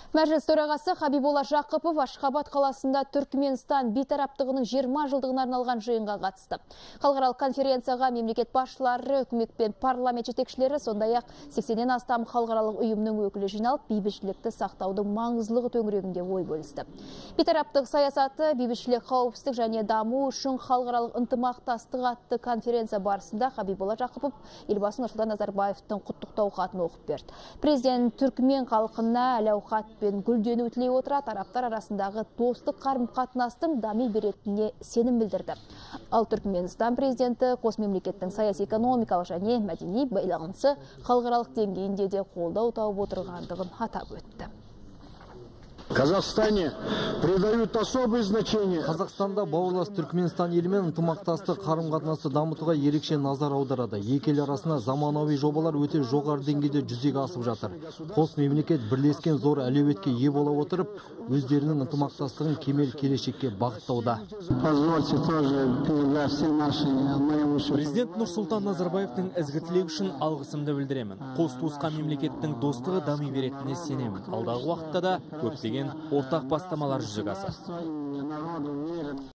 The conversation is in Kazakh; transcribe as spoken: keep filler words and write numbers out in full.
Мәжіліс төрағасы Хабиболла Жақыпов Ашхабад қаласында Түркменстан бейтараптығының жиырма жылдығына арналған жиынға қатысты. Халықаралық конференцияға мемлекет басшылары, үкімет пен парламент жетекшілері, сондай-ақ сексеннен астам халықаралық ұйымның өкілі жиналып, бейбітшілікті сақтаудың маңыздылығы төңірегінде ой бөлісті. Бейтараптық саясаты, бейбітшілік, қауіпсіздік және даму үшін халықаралық ынтымақтастық атты конференция барысында Хабиболла Жақыпов елбасы Нұрсұлтан Назарбаевтың құттықтау хатын оқып берді. Президент түркмен халқына әл-ауқат пен гүлдену тілей отыра, тараптар арасындағы достық қарым-қатынастың дами беретініне сенім білдірді. Ал Түркменстан президенті қос мемлекеттің саяси, экономикалық және мәдени байланысы халықаралық деңгейінде де қолдау тауып отырғандығын атап өтті. Казахстане придают особое значение. Қазақстанда бауырлас Түркменстан елімен ынтымақтастық қарым-қатынасты дамытуға ерекше назар аударады. Екі ел арасында заманауи жобалар өте жоғары деңгейде жүзеге асып жатыр. Қос мемлекет бірлескен зор әлеуетке ие бола отырып, өздерінің ынтымақтастығын кемел келешекке бағыттауда. Президент Нұрсұлтан Назарбаевтың ізгі тілегі үшін алғысымды білдіремін. Қос туысқан мемлекеттің достығы дами беретініне сенемін. Алдағы уақытта да көптеген ортақ бастамалар жүзеге асады.